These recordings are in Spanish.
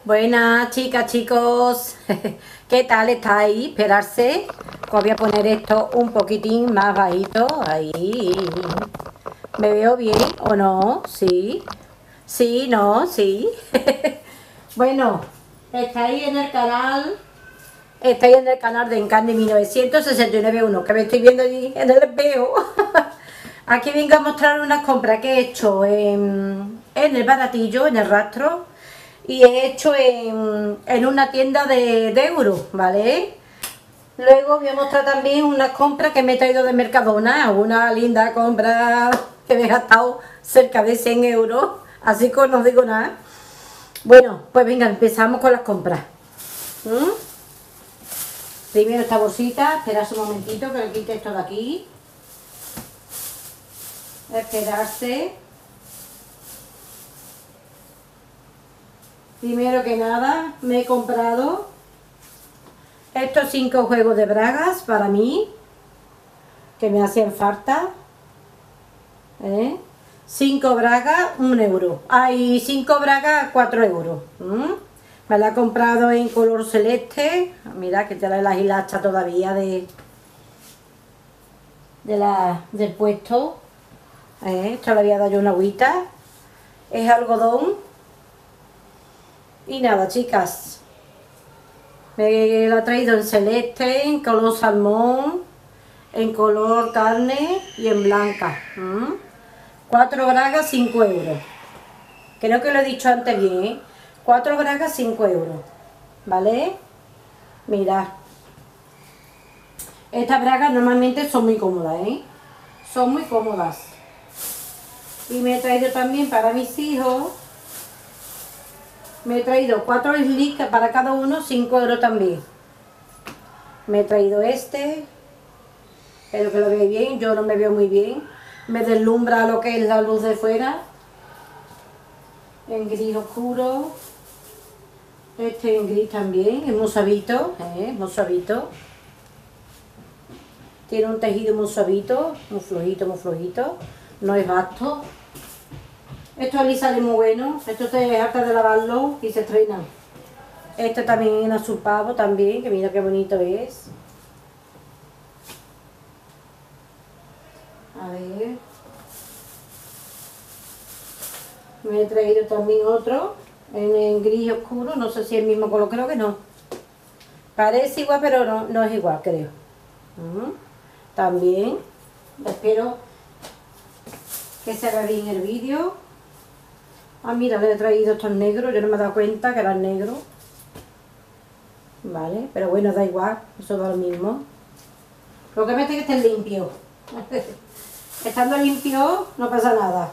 Buenas chicas, chicos, ¿qué tal estáis? Esperarse, os voy a poner esto un poquitín más bajito, ahí. ¿Me veo bien o no? Sí, sí, no, sí. Bueno, estáis en el canal de Encandy 1969.1, que me estoy viendo allí en el espejo. Aquí vengo a mostrar unas compras que he hecho en el baratillo, en el rastro, y he hecho en una tienda de euros, ¿vale? Luego voy a mostrar también unas compras que me he traído de Mercadona, una linda compra que me he gastado cerca de 100 euros, así que no os digo nada. Bueno, pues venga, empezamos con las compras. ¿Mm? Primero esta bolsita, esperad un momentito que le quite esto de aquí. Esperarse. Primero que nada, me he comprado estos 5 juegos de bragas para mí, que me hacían falta. 5 bragas, 1 euro. Hay 5 bragas, 4 euros. Me la he comprado en color celeste. Mira que te la hilacha todavía del puesto. Esto le había dado yo una agüita. Es algodón. Y nada, chicas. Me lo he traído en celeste, en color salmón, en color carne y en blanca. 4 bragas, 5 euros. Creo que lo he dicho antes bien, ¿eh? 4 bragas, 5 euros. ¿Vale? Mirad. Estas bragas normalmente son muy cómodas, ¿eh? Son muy cómodas. Y me he traído también para mis hijos. Me he traído 4 slicks para cada uno, 5 euros también. Me he traído este. Espero que lo veáis bien, yo no me veo muy bien. Me deslumbra lo que es la luz de fuera. En gris oscuro. Este en gris también, es muy suavito, muy suavito. Tiene un tejido muy suavito, muy flojito, muy flojito. No es vasto. Estos a mí salen muy buenos. Estos te harta de lavarlo y se estrenan. Este también en azul pavo también, que mira qué bonito es. A ver. Me he traído también otro en gris oscuro, no sé si es el mismo color, creo que no. Parece igual, pero no es igual, creo. También, espero que se vea bien el vídeo. Ah, mira, le he traído estos negros, yo no me he dado cuenta que eran negros. Vale, pero bueno, da igual, eso da lo mismo. Lo que me hace que estén limpios. Estando limpios no pasa nada.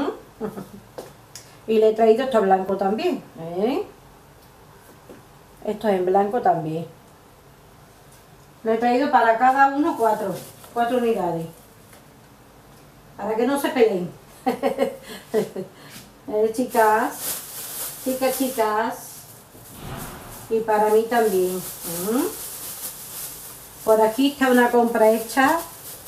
Y le he traído esto blanco también. Esto es en blanco también. Le he traído para cada uno 4 unidades. Para que no se peleen. Chicas, chicas. Y para mí también. Por aquí está una compra hecha.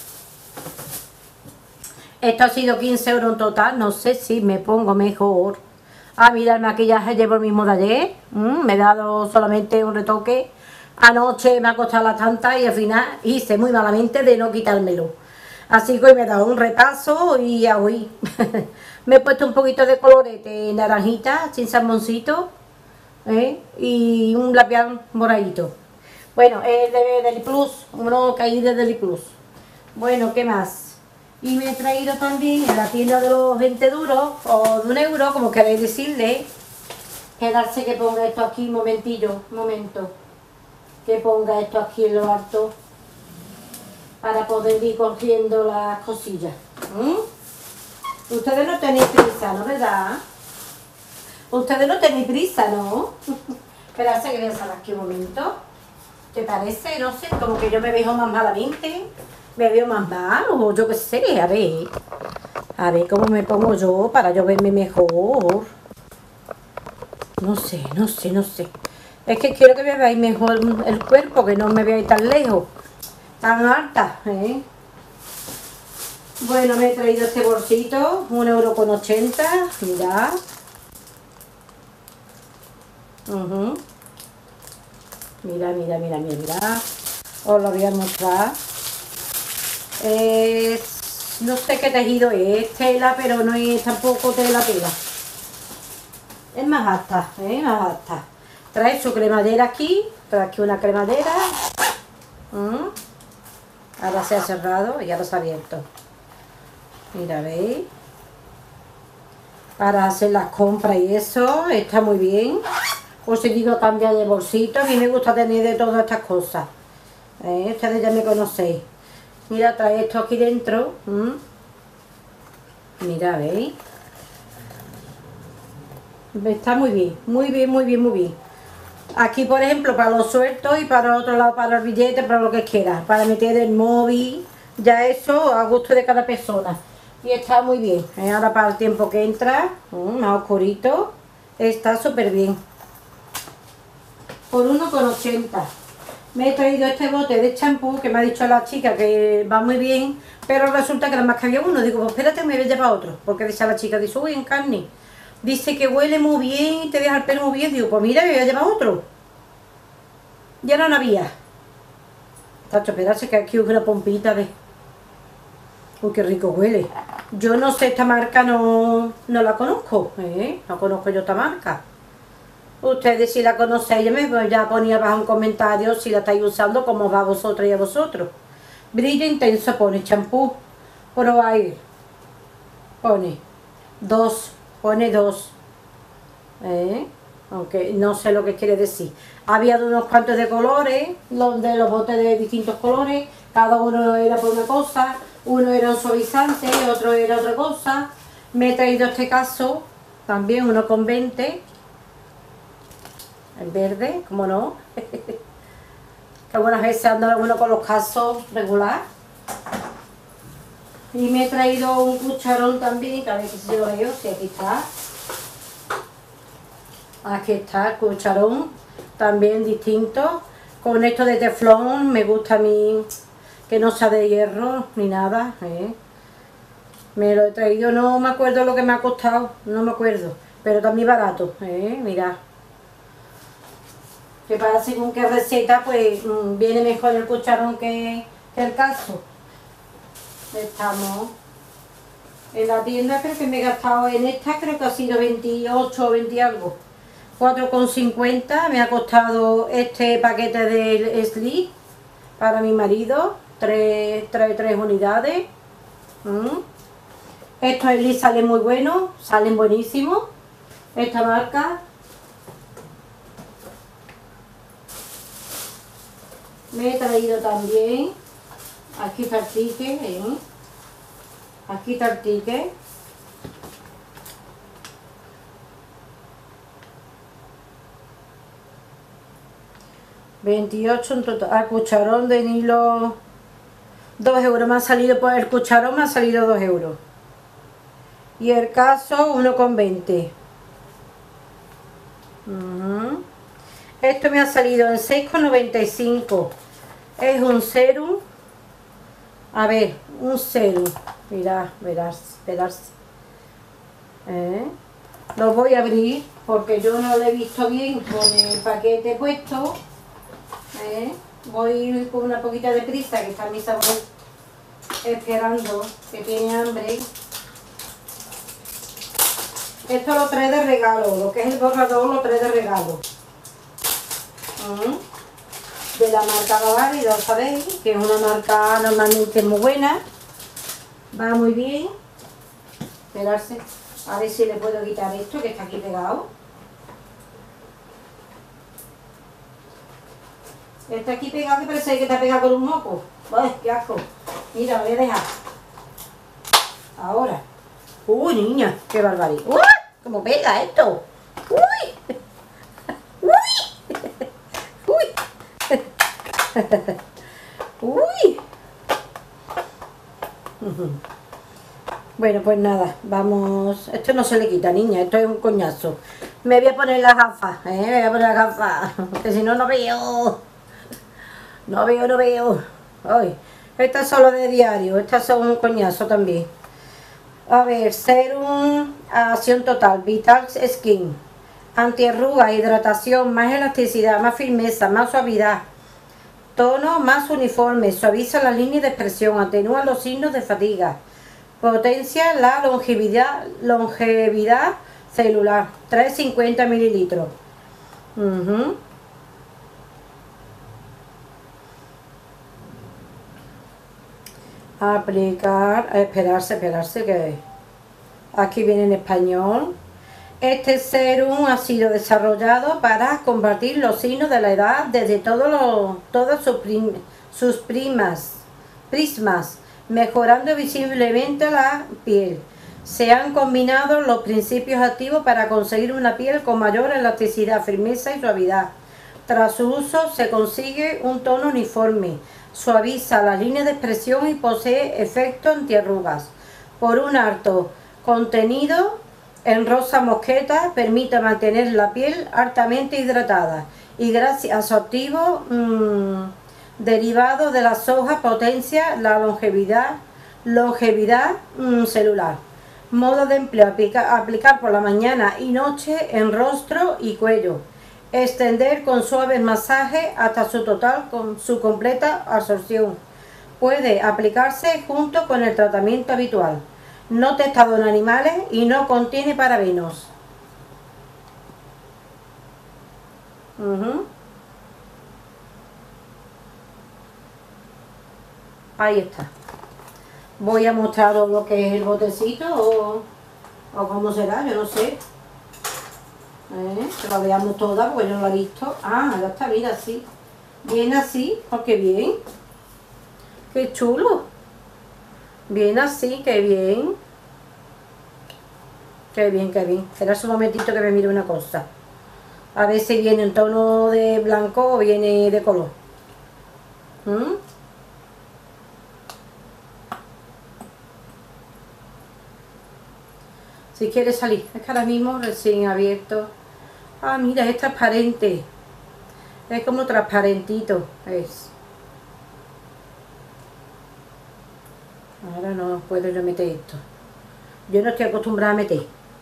Esto ha sido 15 euros en total. No sé si me pongo mejor. Ah, mira, el maquillaje llevo el mismo de ayer. Me he dado solamente un retoque. Anoche me ha costado la tanta y al final hice muy malamente de no quitármelo. Así que hoy me he dado un repaso y ya hoy me he puesto un poquito de colorete naranjita, sin salmoncito, y un labial moradito. Bueno, es de Deliplus, uno que hay de Deliplus. Bueno, ¿qué más? Y me he traído también en la tienda de los 20 duros, o de 1 euro, como queréis decirle. Quedarse que ponga esto aquí, un momento. Que ponga esto aquí en lo alto, para poder ir cogiendo las cosillas. Ustedes no tenéis prisa, ¿no? ¿Verdad? Ustedes no tenéis prisa, ¿no? Esperarse que voy a salir aquí un momento. ¿Te parece? No sé, como que yo me veo más malamente. Me veo más mal, o yo qué sé, a ver cómo me pongo yo para yo verme mejor. No sé. Es que quiero que me veáis mejor el cuerpo, que no me veáis tan lejos, tan alta, Bueno, me he traído este bolsito, 1,80 €, mirad. Ujú. Mira, mira, mira, mira, mira. Os lo voy a mostrar. No sé qué tejido es tela, pero no es tampoco tela. Es más alta, más alta. Trae su cremadera aquí. Trae aquí una cremadera. Ahora se ha cerrado y ahora se ha abierto. Mira, ¿veis? Para hacer las compras y eso, está muy bien. Os he ido a cambiar de bolsito. A mí me gusta tener de todas estas cosas. Ustedes ya me conocéis. Mira, trae esto aquí dentro. Mira, ¿veis? Está muy bien, muy bien, muy bien, muy bien. Aquí, por ejemplo, para los sueltos y para el otro lado para el billete, para lo que quieras. Para meter el móvil, ya eso a gusto de cada persona. Y está muy bien. Ahora para el tiempo que entra, más oscurito, está súper bien. Por 1,80. Me he traído este bote de champú que me ha dicho la chica que va muy bien, pero resulta que nada más que había uno. Digo, pues espérate, me voy a llevar otro. Porque dice la chica, dice, uy, en carne. Dice que huele muy bien y te deja el pelo muy bien. Digo, pues mira, me voy a llevar otro. Ya no había. Tacho, espérate que aquí hubo una pompita de... Uy, qué rico huele. Yo no sé, esta marca no la conozco. No conozco yo esta marca. Ustedes si la conocéis, ya ponía abajo un comentario si la estáis usando, cómo va a vosotros y a vosotros. Brillo intenso pone champú. Pro Air. Pone 2. Pone 2. Aunque no sé lo que quiere decir. Había de unos cuantos de colores, de los botes de distintos colores. Cada uno era por una cosa. Uno era un suavizante, otro era otra cosa. Me he traído este caso, también 1,20. El verde, como no. Que algunas veces anda uno con los casos regular. Y me he traído un cucharón también, que a ver si lo veo, si aquí está. Aquí está el cucharón, también distinto. Con esto de teflón, me gusta a mí que no sea de hierro ni nada. Me lo he traído, no me acuerdo lo que me ha costado, no me acuerdo. Pero también barato, mirad. Que para según qué receta, pues viene mejor el cucharón que el caso. Estamos en la tienda, creo que me he gastado en esta, creo que ha sido 28 o 20 algo. 4,50 me ha costado este paquete del Sleek para mi marido, trae 3 unidades. Estos Sleek salen muy buenos, salen buenísimos. Esta marca. Me he traído también, aquí está el ticket, aquí está el ticket. $28 en total. Al cucharón de Nilo, 2 euros. Me ha salido por el cucharón, me ha salido 2 euros. Y el caso, 1,20. Esto me ha salido en 6,95. Es un serum. A ver, un serum. Mirad, verás. Lo voy a abrir porque yo no lo he visto bien con el paquete puesto. Voy con una poquita de prisa, que está mi sabor esperando, que tiene hambre. Esto lo trae de regalo, lo que es el borrador lo trae de regalo. De la marca Bavaria, ya sabéis, que es una marca normalmente muy buena. Va muy bien. Esperarse, a ver si le puedo quitar esto que está aquí pegado. Está aquí pegado, que parece que está pegado con un moco. ¡Ay, qué asco! Mira, lo voy a dejar. Ahora. ¡Uy, niña! ¡Qué barbaridad! ¡Uy! ¿Cómo pega esto? ¡Uy! ¡Uy! ¡Uy! ¡Uy! Bueno, pues nada, vamos. Esto no se le quita, niña, esto es un coñazo. Me voy a poner las gafas, me voy a poner las gafas, que si no, no veo. No veo. Ay, estas son las de diario, estas son un coñazo también. A ver, Serum Acción Total, Vital Skin, Antiarruga, hidratación, más elasticidad, más firmeza, más suavidad. Tono más uniforme, suaviza las líneas de expresión, atenúa los signos de fatiga. Potencia la longevidad celular. 350 mililitros. Aplicar, esperarse que aquí viene en español. Este serum ha sido desarrollado para combatir los signos de la edad desde todas sus prismas, mejorando visiblemente la piel. Se han combinado los principios activos para conseguir una piel con mayor elasticidad, firmeza y suavidad. Tras su uso se consigue un tono uniforme, suaviza las líneas de expresión y posee efecto antiarrugas. Por un alto contenido en rosa mosqueta, permite mantener la piel altamente hidratada y gracias a su activo derivado de las hojas potencia la longevidad celular. Modo de empleo: aplicar por la mañana y noche en rostro y cuello. Extender con suaves masajes hasta su completa absorción. Puede aplicarse junto con el tratamiento habitual. No testado en animales y no contiene parabenos. Ahí está. Voy a mostraros lo que es el botecito o cómo será, yo no sé. Que la veamos toda porque yo no la he visto. Ah, ya está, mira, así. Viene así, porque bien. Qué chulo. Viene así, qué bien. Qué bien, qué bien. Espera un momentito que me mire una cosa. A ver si viene en tono de blanco o viene de color. Si quiere salir. Es que ahora mismo recién abierto. Ah, mira, es transparente. Es como transparentito. Es. Ahora no puedo yo meter esto. Yo no estoy acostumbrada a meter.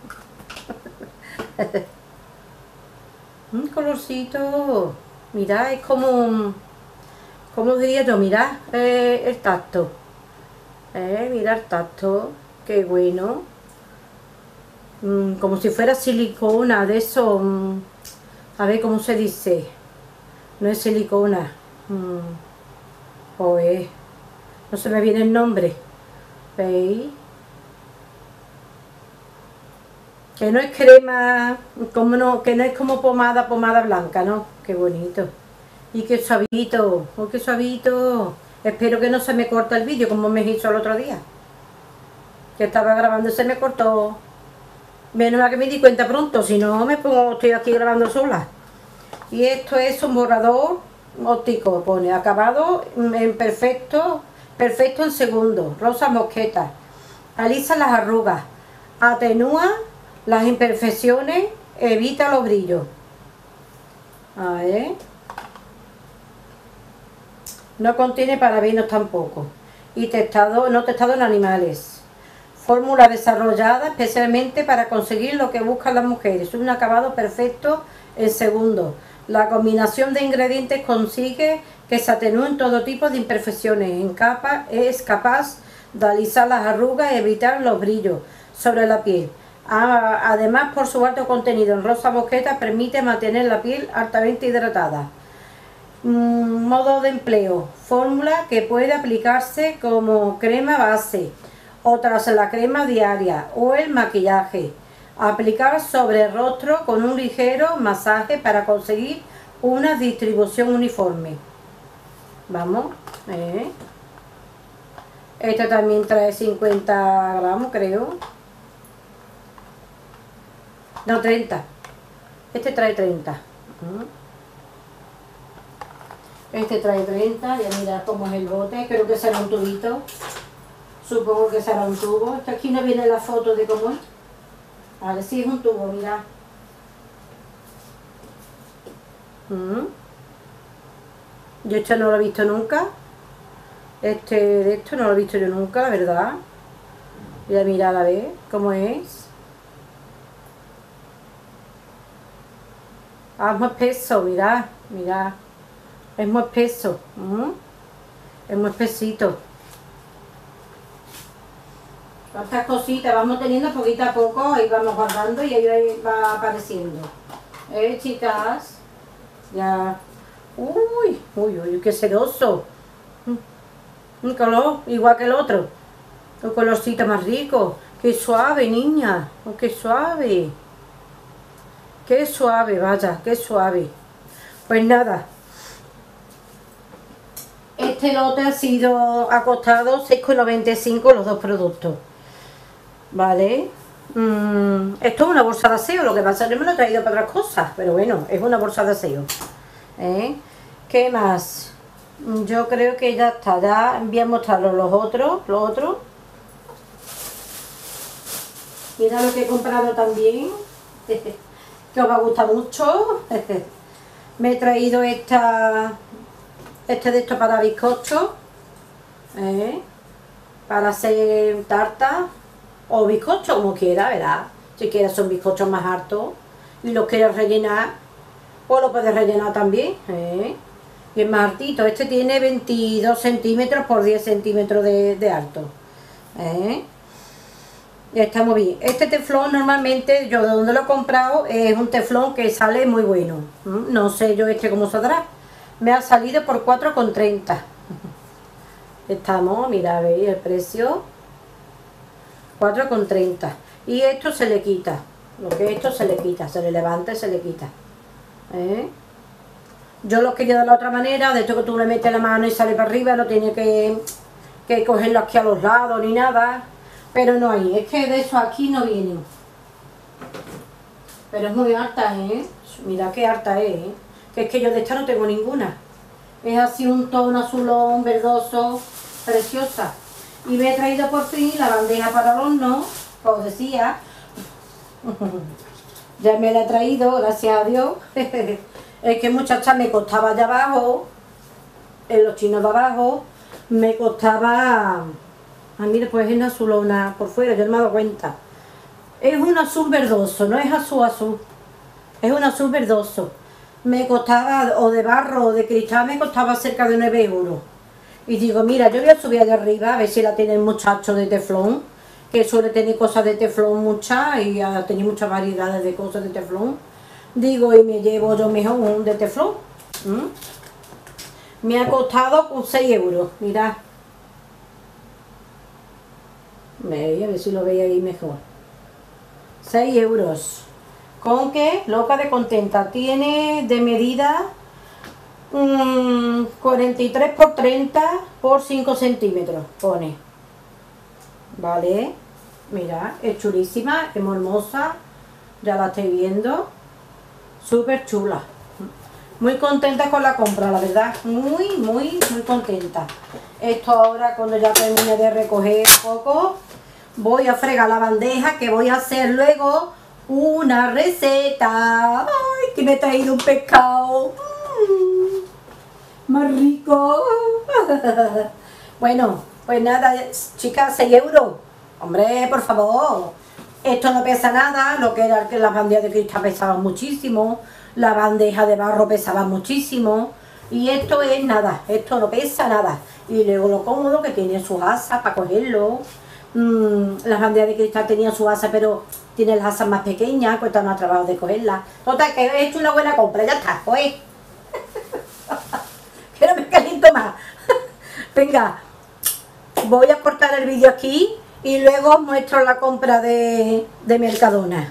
Un colorcito. Mirad, es como... ¿Cómo diría yo? Mirad el tacto. Mirad el tacto. Qué bueno. Como si fuera silicona, de eso. A ver cómo se dice. No es silicona. Joder. No se me viene el nombre. ¿Veis? Que no es crema, que no es como pomada blanca, ¿no? Qué bonito. Y qué suavito, oh, qué suavito. Espero que no se me corte el vídeo como me hizo el otro día. Que estaba grabando y se me cortó. Menos mal que me di cuenta pronto, si no estoy aquí grabando sola. Y esto es un borrador óptico, pone acabado en perfecto en segundo, rosa mosqueta. Alisa las arrugas, atenúa las imperfecciones, evita los brillos. A ver. No contiene parabenos tampoco. Y no testado en animales. Fórmula desarrollada especialmente para conseguir lo que buscan las mujeres. Un acabado perfecto en segundo. La combinación de ingredientes consigue que se atenúen todo tipo de imperfecciones. Es capaz de alisar las arrugas y evitar los brillos sobre la piel. Además, por su alto contenido en rosa mosqueta, permite mantener la piel altamente hidratada. Modo de empleo: fórmula que puede aplicarse como crema base o tras la crema diaria o el maquillaje. Aplicar sobre el rostro con un ligero masaje para conseguir una distribución uniforme. Vamos, este también trae 50 gramos, creo. No, 30. Este trae 30. Este trae 30. Ya mirad cómo es el bote. Creo que será un tubito. Supongo que será un tubo. Esto aquí no viene la foto de cómo es. A ver si es un tubo, mirad. Yo esto no lo he visto nunca. De esto no lo he visto yo nunca, la verdad. Voy a mirar a ver cómo es. es muy espeso, mirad, mirad. Es muy espeso. Es muy espesito. Estas cositas vamos teniendo poquito a poco y vamos guardando y ahí va apareciendo. Chicas. Ya. Uy, uy, uy, qué sedoso. Un color igual que el otro. Un colorcito más rico. Qué suave, niña. Oh, qué suave. Qué suave, vaya, qué suave. Pues nada. Este lote ha costado 6,95 los dos productos. Vale. Esto es una bolsa de aseo, lo que pasa es que me lo he traído para otras cosas, pero bueno, es una bolsa de aseo. ¿Qué más? Yo creo que ya está, ya voy a mostraros los otros. Mira lo que he comprado también, que os va a gustar mucho. Me he traído de esto para bizcocho, para hacer tarta o bizcocho, como quiera, ¿verdad? Si quieres son bizcochos más hartos y los quieres rellenar, pues lo puedes rellenar también, y es más hartito. Este tiene 22 centímetros por 10 centímetros de alto, y está muy bien. Este teflón normalmente, yo de donde lo he comprado, es un teflón que sale muy bueno. No sé yo cómo saldrá. Me ha salido por 4,30. Estamos, mira, veis el precio. 4,30. Y esto se le quita. Lo que esto se le quita, se le levanta y se le quita. Yo lo quería de la otra manera, de esto que tú le metes la mano y sale para arriba, no tiene que cogerlo aquí a los lados ni nada. Pero no hay, es que de eso aquí no vienen. Pero es muy harta, Mira qué harta es, Que es que yo de esta no tengo ninguna. Es así un tono azulón, verdoso, preciosa. Y me he traído por fin la bandeja para el horno, como os decía. Ya me la he traído, gracias a Dios. Es que muchacha me costaba allá abajo, en los chinos de abajo, me costaba... mira, pues es una azulona por fuera, yo no me he dado cuenta. Es un azul verdoso, no es azul. Es un azul verdoso. Me costaba, o de barro o de cristal, me costaba cerca de 9 euros. Y digo, mira, yo voy a subir allá arriba a ver si la tiene el muchacho de teflón, que suele tener cosas de teflón muchas y ha tenido muchas variedades de cosas de teflón. Digo, y me llevo yo mejor un de teflón. Me ha costado 6 euros, mirad. Veis, a ver si lo veis ahí mejor. 6 euros. ¿Con qué? Loca de contenta. Tiene de medida 43 por 30 por 5 centímetros. Pone. Vale. Mira, es chulísima, es muy hermosa. Ya la estoy viendo. Súper chula. Muy contenta con la compra, la verdad. Muy contenta. Esto ahora, cuando ya termine de recoger un poco, voy a fregar la bandeja, que voy a hacer luego una receta. ¡Ay, que me he traído un pescado! ¡Más rico! Bueno, pues nada, chicas, 6 euros. Hombre, por favor. Esto no pesa nada, lo que era que las bandejas de cristal pesaban muchísimo, la bandeja de barro pesaba muchísimo, y esto es nada, esto no pesa nada. Y luego lo cómodo que tiene sus asas para cogerlo. Las bandejas de cristal tenían su asa, pero tiene las asas más pequeñas, cuesta más trabajo de cogerlas. Total, que he hecho una buena compra, ya está, pues. Que no me caliento más. Venga, voy a cortar el vídeo aquí y luego os muestro la compra de Mercadona.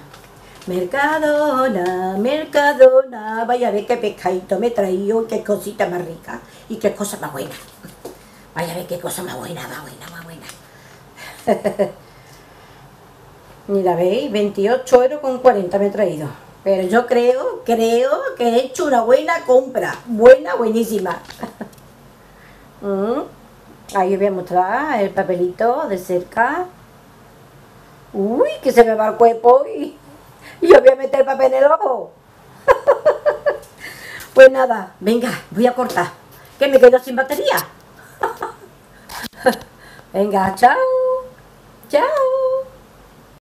Mercadona, vaya a ver qué pescadito me he traído, qué cosita más rica y qué cosa más buena. Vaya a ver qué cosa más buena. Mira, veis, 28,40 € me he traído. Pero yo creo que he hecho una buena compra. Buenísima. Ahí os voy a mostrar el papelito de cerca. Uy, que se me va el cuerpo y yo voy a meter el papel en el ojo. Pues nada, venga, voy a cortar, que me quedo sin batería. Venga, chao.